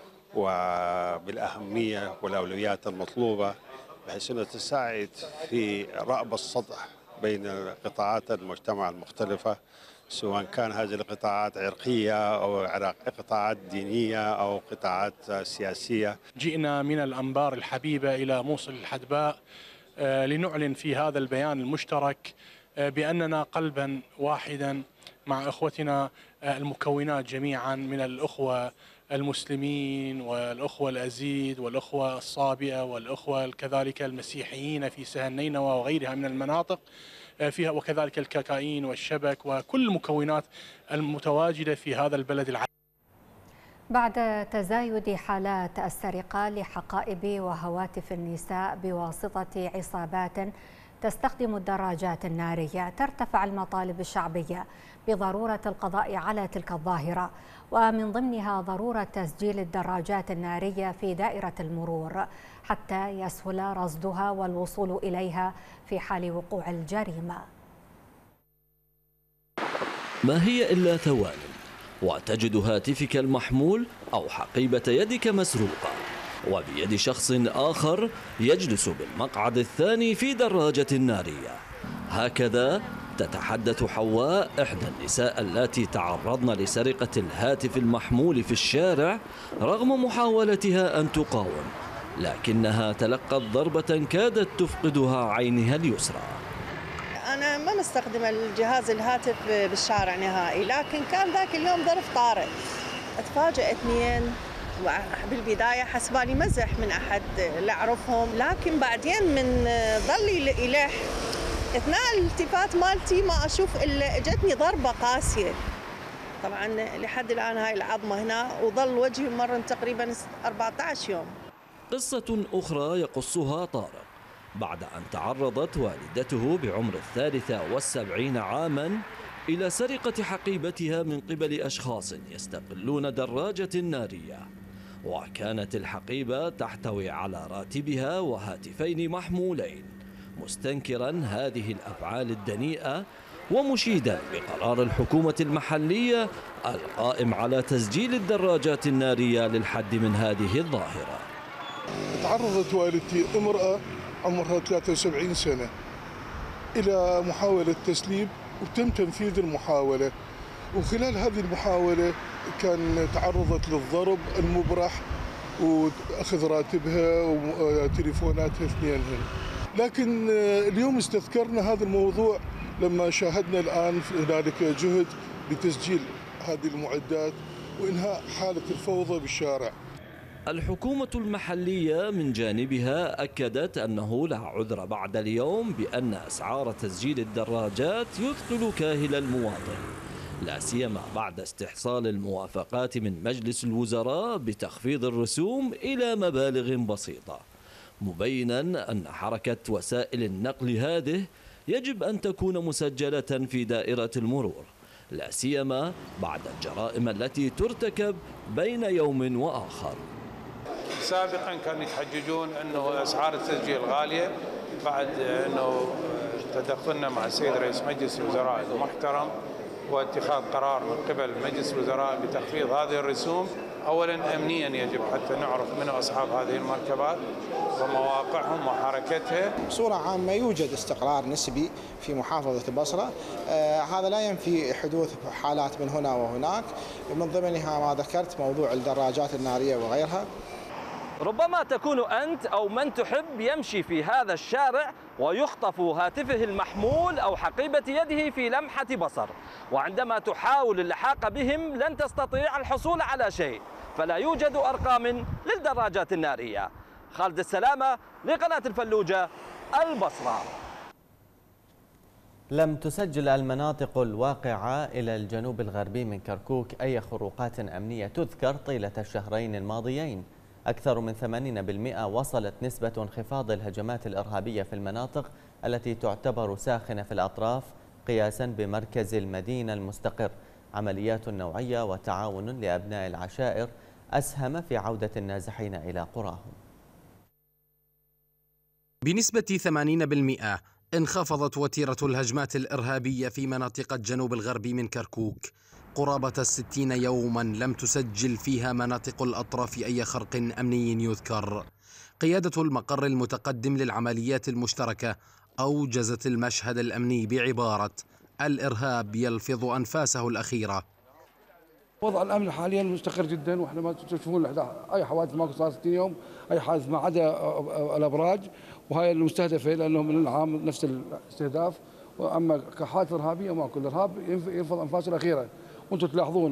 وبالأهمية والأولويات المطلوبة بحيث أنها تساعد في رأب السطح بين قطاعات المجتمع المختلفة، سواء كان هذه القطاعات عرقية أو قطاعات دينية أو قطاعات سياسية. جئنا من الأنبار الحبيبة إلى موصل الحدباء لنعلن في هذا البيان المشترك بأننا قلبا واحدا مع إخوتنا المكونات جميعا من الأخوة المسلمين والأخوة الأزيد والأخوة الصابئة والأخوة كذلك المسيحيين في سهل نينوى وغيرها من المناطق فيها، وكذلك الكاكايين والشبك وكل المكونات المتواجدة في هذا البلد العربي. بعد تزايد حالات السرقة لحقائب وهواتف النساء بواسطة عصابات تستخدم الدراجات النارية، ترتفع المطالب الشعبية بضرورة القضاء على تلك الظاهرة، ومن ضمنها ضرورة تسجيل الدراجات النارية في دائرة المرور حتى يسهل رصدها والوصول إليها في حال وقوع الجريمة. ما هي إلا ثوان وتجد هاتفك المحمول أو حقيبة يدك مسروقة، وبيد شخص آخر يجلس بالمقعد الثاني في دراجة نارية. هكذا تتحدث حواء إحدى النساء التي تعرضن لسرقة الهاتف المحمول في الشارع رغم محاولتها أن تقاوم، لكنها تلقت ضربة كادت تفقدها عينها اليسرى. أنا ما مستخدمة الجهاز الهاتف بالشارع نهائي، لكن كان ذاك اليوم ظرف طارئ. اتفاجأ اثنين بالبداية حسبالي مزح من أحد لا أعرفهم، لكن بعدين من ظلي إلح اثناء الالتفات مالتي ما أشوف إلا جتني ضربة قاسية. طبعا لحد الآن هاي العظمة هنا وظل وجهي مرن تقريبا أربعة عشر يوم. قصة أخرى يقصها طارق بعد أن تعرضت والدته بعمر الثالثة والسبعين عاما إلى سرقة حقيبتها من قبل أشخاص يستقلون دراجة نارية، وكانت الحقيبة تحتوي على راتبها وهاتفين محمولين، مستنكرا هذه الأفعال الدنيئة ومشيدا بقرار الحكومة المحلية القائم على تسجيل الدراجات النارية للحد من هذه الظاهرة. تعرضت والدتي امرأة عمرها ثلاثة وسبعين سنة إلى محاولة تسليب وتم تنفيذ المحاولة، وخلال هذه المحاولة كان تعرضت للضرب المبرح وأخذ راتبها وتليفوناتها اثنينهن. لكن اليوم استذكرنا هذا الموضوع لما شاهدنا الآن هنالك جهد لتسجيل هذه المعدات وإنهاء حالة الفوضى بالشارع. الحكومة المحلية من جانبها أكدت أنه لا عذر بعد اليوم بأن أسعار تسجيل الدراجات يثقل كاهل المواطن، لا سيما بعد استحصال الموافقات من مجلس الوزراء بتخفيض الرسوم إلى مبالغ بسيطة، مبينا أن حركة وسائل النقل هذه يجب أن تكون مسجلة في دائرة المرور، لا سيما بعد الجرائم التي ترتكب بين يوم وآخر. سابقا كانوا يتحججون انه اسعار التسجيل غاليه، بعد انه تدخلنا مع السيد رئيس مجلس الوزراء المحترم واتخاذ قرار من قبل مجلس الوزراء بتخفيض هذه الرسوم. اولا امنيا يجب حتى نعرف من اصحاب هذه المركبات ومواقعهم وحركتها. بصوره عامه يوجد استقرار نسبي في محافظه البصره، آه هذا لا ينفي حدوث حالات من هنا وهناك، من ضمنها ما ذكرت موضوع الدراجات الناريه وغيرها. ربما تكون أنت أو من تحب يمشي في هذا الشارع ويخطف هاتفه المحمول أو حقيبة يده في لمحة بصر، وعندما تحاول اللحاق بهم لن تستطيع الحصول على شيء، فلا يوجد أرقام للدراجات النارية. خالد السلامة لقناة الفلوجة، البصرة. لم تسجل المناطق الواقعة إلى الجنوب الغربي من كركوك أي خروقات أمنية تذكر طيلة الشهرين الماضيين. أكثر من ثمانين بالمئة وصلت نسبة انخفاض الهجمات الإرهابية في المناطق التي تعتبر ساخنة في الأطراف قياسا بمركز المدينة المستقر. عمليات نوعية وتعاون لأبناء العشائر أسهم في عودة النازحين إلى قراهم. بنسبة ثمانين بالمئة انخفضت وتيرة الهجمات الإرهابية في مناطق الجنوب الغربي من كركوك. قرابة الستين يوما لم تسجل فيها مناطق الأطراف أي خرق أمني يذكر. قيادة المقر المتقدم للعمليات المشتركة أوجزت المشهد الأمني بعبارة: الإرهاب يلفظ أنفاسه الأخيرة. وضع الأمن حاليا مستقر جدا، واحنا ما تشوفون أي حوادث ماكو صار ستين يوم، أي حادث ما عدا الأبراج، وهي المستهدفة لأنه من العام نفس الاستهداف. وأما كحادث إرهابية ماكو، الإرهاب يلفظ أنفاسه الأخيرة. وانتم تلاحظون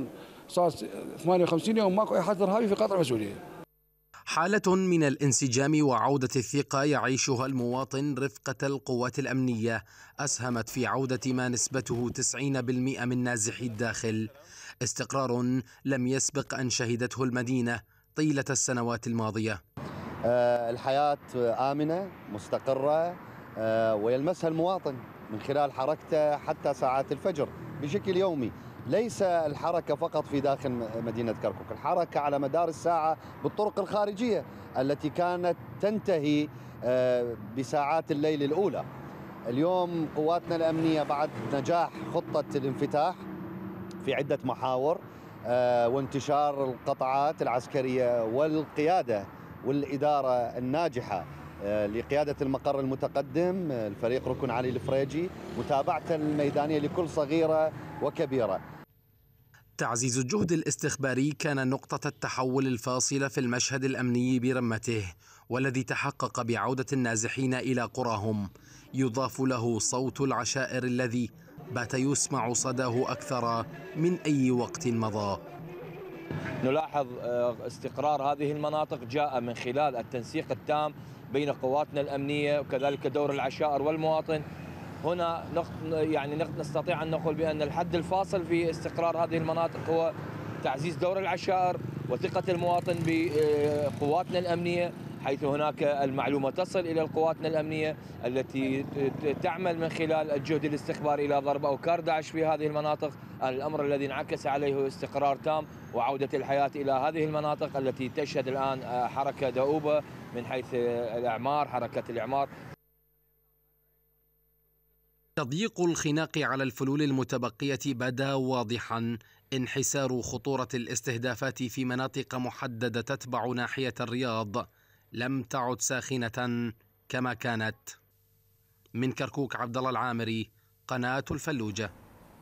صار ثمانية وخمسين يوم ماكو اي حد ارهابي في قطع مسؤوليه. حالة من الانسجام وعودة الثقة يعيشها المواطن رفقة القوات الأمنية أسهمت في عودة ما نسبته تسعين بالمئة من نازحي الداخل، استقرار لم يسبق أن شهدته المدينة طيلة السنوات الماضية. الحياة آمنة مستقرة ويلمسها المواطن من خلال حركته حتى ساعات الفجر بشكل يومي. ليس الحركة فقط في داخل مدينة كركوك، الحركة على مدار الساعة بالطرق الخارجية التي كانت تنتهي بساعات الليل الأولى. اليوم قواتنا الأمنية بعد نجاح خطة الانفتاح في عدة محاور وانتشار القطاعات العسكرية والقيادة والإدارة الناجحة لقيادة المقر المتقدم الفريق ركن علي الفريجي، متابعة الميدانية لكل صغيرة وكبيرة. تعزيز الجهد الاستخباري كان نقطة التحول الفاصلة في المشهد الأمني برمته، والذي تحقق بعودة النازحين إلى قراهم، يضاف له صوت العشائر الذي بات يسمع صداه أكثر من أي وقت مضى. نلاحظ استقرار هذه المناطق جاء من خلال التنسيق التام بين قواتنا الأمنية وكذلك دور العشائر والمواطن. هنا يعني نستطيع أن نقول بأن الحد الفاصل في استقرار هذه المناطق هو تعزيز دور العشائر وثقة المواطن بقواتنا الأمنية، حيث هناك المعلومة تصل إلى قواتنا الأمنية التي تعمل من خلال الجهد الاستخباري إلى ضرب أوكار داعش في هذه المناطق. الأمر الذي انعكس عليه استقرار تام وعودة الحياة إلى هذه المناطق التي تشهد الآن حركة دؤوبة من حيث الإعمار، حركة الإعمار. تضييق الخناق على الفلول المتبقية بدا واضحا. انحسار خطورة الاستهدافات في مناطق محددة تتبع ناحية الرياض لم تعد ساخنة كما كانت. من كركوك عبد الله العامري، قناة الفلوجة.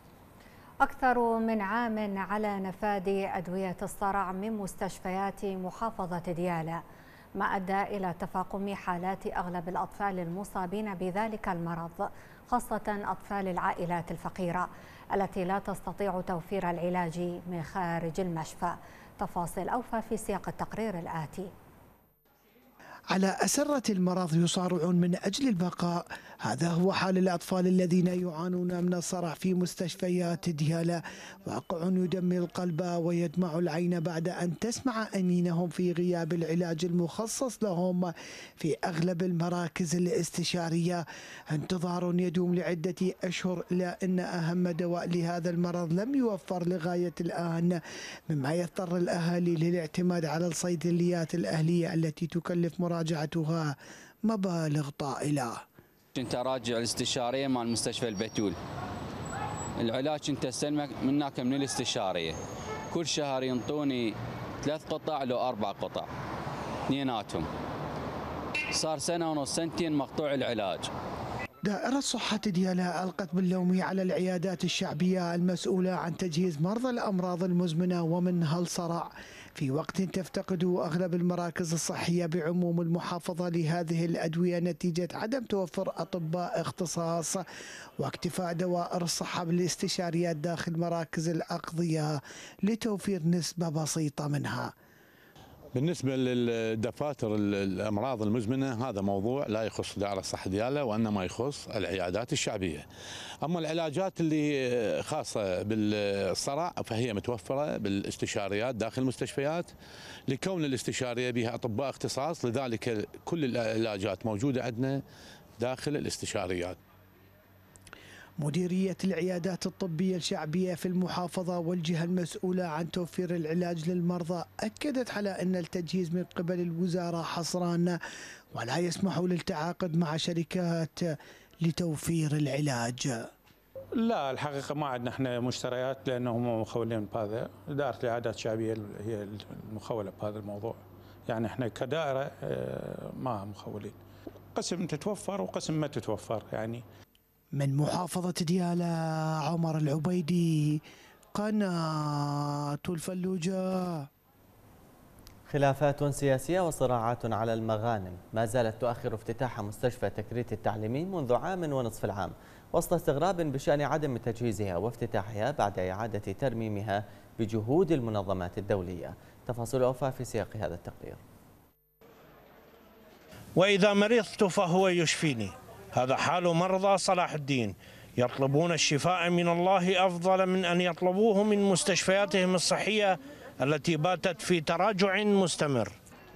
أكثر من عام على نفاذ أدوية الصرع من مستشفيات محافظة ديالى، ما أدى إلى تفاقم حالات أغلب الأطفال المصابين بذلك المرض، خاصة أطفال العائلات الفقيرة التي لا تستطيع توفير العلاج من خارج المشفى. تفاصيل أوفى في سياق التقرير الآتي. على أسرة المرض يصارعون من أجل البقاء، هذا هو حال الأطفال الذين يعانون من الصرع في مستشفيات ديالى. واقع يدمر القلب ويدمع العين بعد أن تسمع أنينهم في غياب العلاج المخصص لهم في أغلب المراكز الاستشارية. انتظار يدوم لعدة أشهر، إلا أن أهم دواء لهذا المرض لم يوفر لغاية الآن، مما يضطر الأهالي للاعتماد على الصيدليات الأهلية التي تكلف مراجعتها مبالغ طائلة. كنت أراجع الاستشارية مال مستشفى البتول، العلاج كنت أستلمه منك من الاستشارية، كل شهر ينطوني ثلاث قطع لو أربع قطع اثنيناتهم، صار سنة ونص سنتين مقطوع العلاج. دائرة صحة ديالى ألقت باللوم على العيادات الشعبية المسؤولة عن تجهيز مرضى الأمراض المزمنة ومنها الصرع، في وقت تفتقد أغلب المراكز الصحية بعموم المحافظة لهذه الأدوية نتيجة عدم توفر أطباء اختصاص واكتفاء دوائر الصحة بالاستشاريات داخل مراكز الأقضية لتوفير نسبة بسيطة منها. بالنسبة للدفاتر الأمراض المزمنة هذا موضوع لا يخص دائرة الصحة ديالى وإنما يخص العيادات الشعبية. أما العلاجات اللي خاصة بالصرع فهي متوفرة بالاستشاريات داخل المستشفيات، لكون الاستشارية بها أطباء اختصاص، لذلك كل العلاجات موجودة عندنا داخل الاستشاريات. مديرية العيادات الطبية الشعبية في المحافظة والجهة المسؤولة عن توفير العلاج للمرضى أكدت على أن التجهيز من قبل الوزارة حصران، ولا يسمح للتعاقد مع شركات لتوفير العلاج. لا الحقيقة ما عندنا احنا مشتريات لأنهم مخولين بهذا، إدارة العيادات الشعبية هي المخولة بهذا الموضوع، يعني احنا كدائرة ما مخولين، قسم تتوفر وقسم ما تتوفر. يعني من محافظة ديالى عمر العبيدي، قناة الفلوجة. خلافات سياسية وصراعات على المغانم ما زالت تؤخر افتتاح مستشفى تكريت التعليمي منذ عام ونصف العام وسط استغراب بشأن عدم تجهيزها وافتتاحها بعد إعادة ترميمها بجهود المنظمات الدولية. تفاصيل أوفى في سياق هذا التقرير. وإذا مرضت فهو يشفيني، هذا حال مرضى صلاح الدين، يطلبون الشفاء من الله أفضل من أن يطلبوه من مستشفياتهم الصحية التي باتت في تراجع مستمر.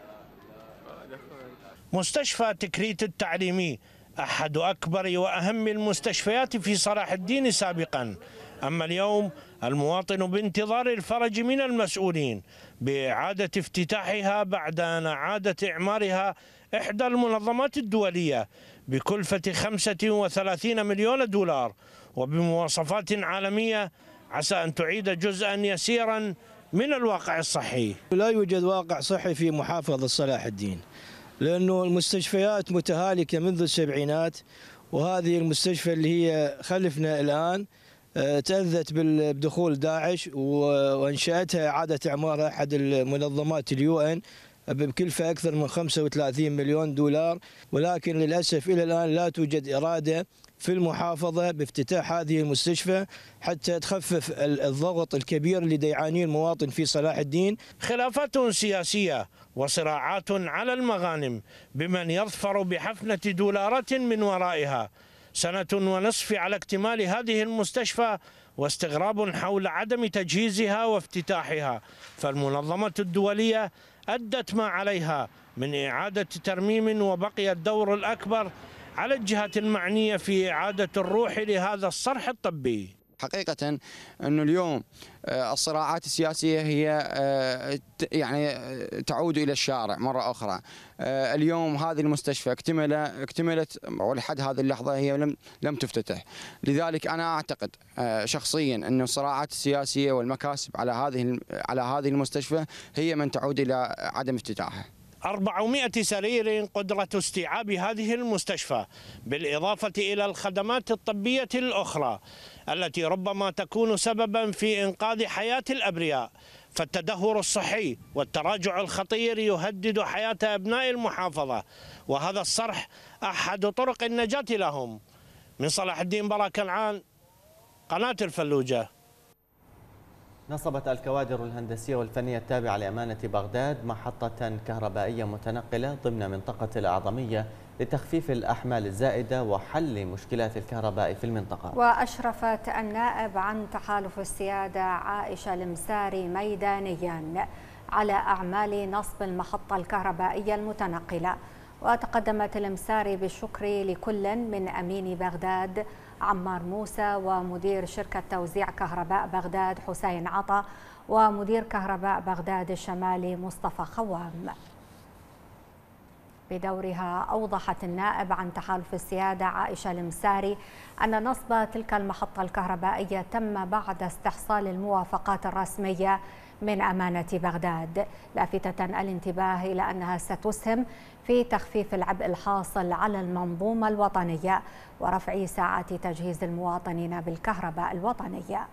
مستشفى تكريت التعليمي أحد أكبر وأهم المستشفيات في صلاح الدين سابقا، أما اليوم المواطن بانتظار الفرج من المسؤولين بإعادة افتتاحها بعد أن أعادت إعمارها إحدى المنظمات الدولية بكلفة خمسة وثلاثين مليون دولار وبمواصفات عالمية عسى أن تعيد جزءا يسيرا من الواقع الصحي. لا يوجد واقع صحي في محافظة صلاح الدين لأنه المستشفيات متهالكة منذ السبعينات، وهذه المستشفى اللي هي خلفنا الآن تأذت بدخول داعش وانشأتها إعادة إعمارها أحد المنظمات اليو إن بكلفة أكثر من خمسة وثلاثين مليون دولار، ولكن للأسف إلى الآن لا توجد إرادة في المحافظة بافتتاح هذه المستشفى حتى تخفف الضغط الكبير اللي يعانيه المواطن في صلاح الدين. خلافات سياسية وصراعات على المغانم بمن يظفر بحفنة دولارات من ورائها، سنة ونصف على اكتمال هذه المستشفى واستغراب حول عدم تجهيزها وافتتاحها، فالمنظمة الدولية أدت ما عليها من إعادة ترميم، وبقي الدور الأكبر على الجهات المعنية في إعادة الروح لهذا الصرح الطبي. حقيقة أنه اليوم الصراعات السياسية هي يعني تعود إلى الشارع مرة أخرى. اليوم هذه المستشفى اكتمل اكتملت ولحد هذه اللحظة هي لم لم تفتتح، لذلك أنا أعتقد شخصيا أن الصراعات السياسية والمكاسب على هذه على هذه المستشفى هي من تعود إلى عدم افتتاحها. أربعمائة سرير قدرة استيعاب هذه المستشفى، بالإضافة إلى الخدمات الطبية الأخرى التي ربما تكون سببا في إنقاذ حياة الأبرياء، فالتدهور الصحي والتراجع الخطير يهدد حياة أبناء المحافظة، وهذا الصرح أحد طرق النجاة لهم. من صلاح الدين براك العان، قناة الفلوجة. نصبت الكوادر الهندسية والفنية التابعة لأمانة بغداد محطة كهربائية متنقلة ضمن منطقة الأعظمية لتخفيف الأحمال الزائدة وحل مشكلات الكهرباء في المنطقة. وأشرفت النائب عن تحالف السيادة عائشة المساري ميدانيا على أعمال نصب المحطة الكهربائية المتنقلة، وتقدمت المساري بالشكر لكل من أمين بغداد عمار موسى ومدير شركة توزيع كهرباء بغداد حسين عطا ومدير كهرباء بغداد الشمالي مصطفى خوام. بدورها أوضحت النائب عن تحالف السيادة عائشة المساري أن نصب تلك المحطة الكهربائية تم بعد استحصال الموافقات الرسمية من أمانة بغداد، لافتة الانتباه إلى أنها ستسهم في تخفيف العبء الحاصل على المنظومة الوطنية ورفع ساعات تجهيز المواطنين بالكهرباء الوطنية.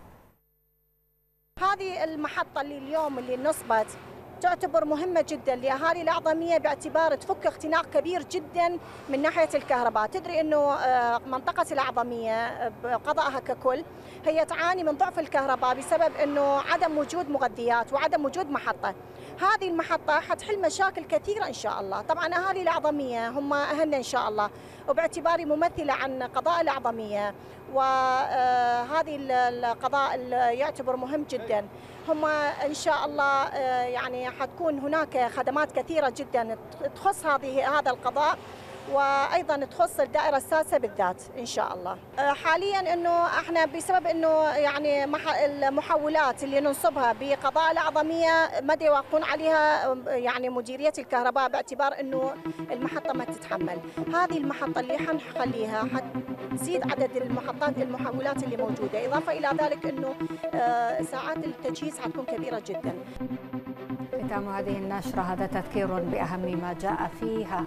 هذه المحطة اللي اليوم اللي نصبت تعتبر مهمة جدا لأهالي الأعظمية باعتبار تفك اختناق كبير جدا من ناحية الكهرباء. تدري أنه منطقة الأعظمية بقضائها ككل هي تعاني من ضعف الكهرباء بسبب أنه عدم وجود مغذيات وعدم وجود محطة. هذه المحطة حتحل مشاكل كثيرة إن شاء الله. طبعا أهالي الأعظمية هم أهلنا إن شاء الله، وباعتباري ممثلة عن قضاء الأعظمية وهذه القضاء يعتبر مهم جدا، هم إن شاء الله يعني حتكون هناك خدمات كثيرة جدا تخص هذه هذا القضاء وايضا تخص الدائره السادسه بالذات ان شاء الله. حاليا انه احنا بسبب انه يعني المحولات اللي ننصبها بقضاء الاعظميه مدى يوافقون عليها يعني مديريه الكهرباء باعتبار انه المحطه ما تتحمل. هذه المحطه اللي حنخليها حتزيد عدد المحطات المحولات اللي موجوده، اضافه الى ذلك انه ساعات التجهيز حتكون كبيره جدا. ختام هذه النشرة هذا تذكير بأهم ما جاء فيها.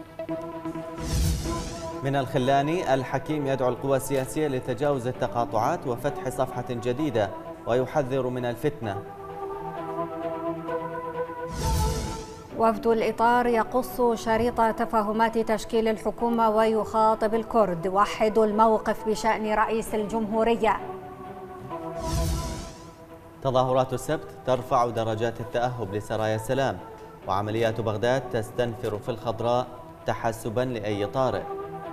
من الخلاني: الحكيم يدعو القوى السياسية لتجاوز التقاطعات وفتح صفحة جديدة ويحذر من الفتنة. وفد الإطار يقص شريط تفاهمات تشكيل الحكومة ويخاطب الكرد. وحدوا الموقف بشأن رئيس الجمهورية. تظاهرات السبت ترفع درجات التأهب لسرايا السلام، وعمليات بغداد تستنفر في الخضراء تحسبا لأي طارئ.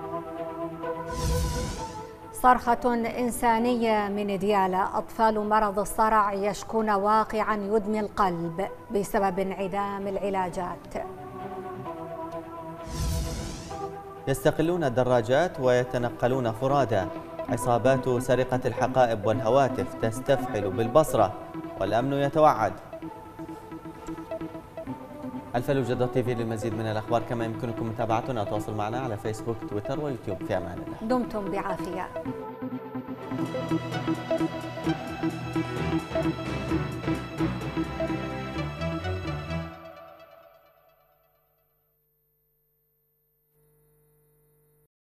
صرخة إنسانية من ديالى. أطفال مرض الصرع يشكون واقعا يدمي القلب بسبب انعدام العلاجات. يستقلون الدراجات ويتنقلون فرادى. عصابات سرقة الحقائب والهواتف تستفحل بالبصرة، والأمن يتوعد. الفلوجة دوت تي في للمزيد من الأخبار، كما يمكنكم متابعتنا وتواصل معنا على فيسبوك تويتر ويوتيوب. في أمان الله. دمتم بعافية. Thank you.